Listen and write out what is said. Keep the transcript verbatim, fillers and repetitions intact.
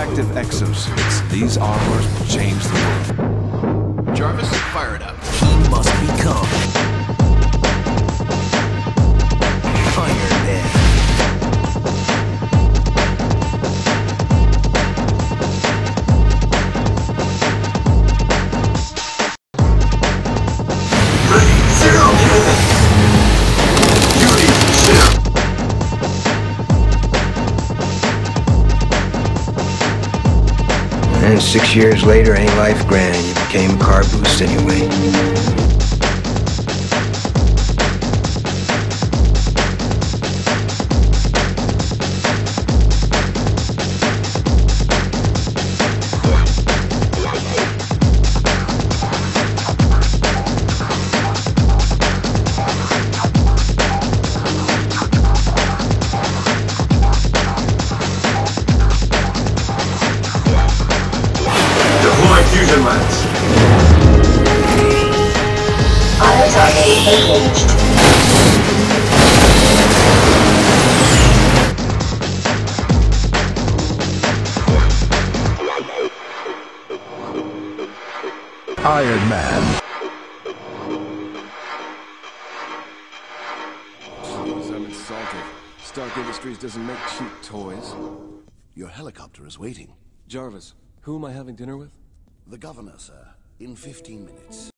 radioactive exosuits. These armors will change the world. Jarvis, fire it up. He must become Iron Man. Ready, zero, duty, zero. And six years later, ain't life grand? You became a car boost anyway. Fusion lens. Auto target engaged. Iron Man. Jeez, I'm insulted. Stark Industries doesn't make cheap toys. Your helicopter is waiting. Jarvis, who am I having dinner with? The governor, sir. In fifteen minutes.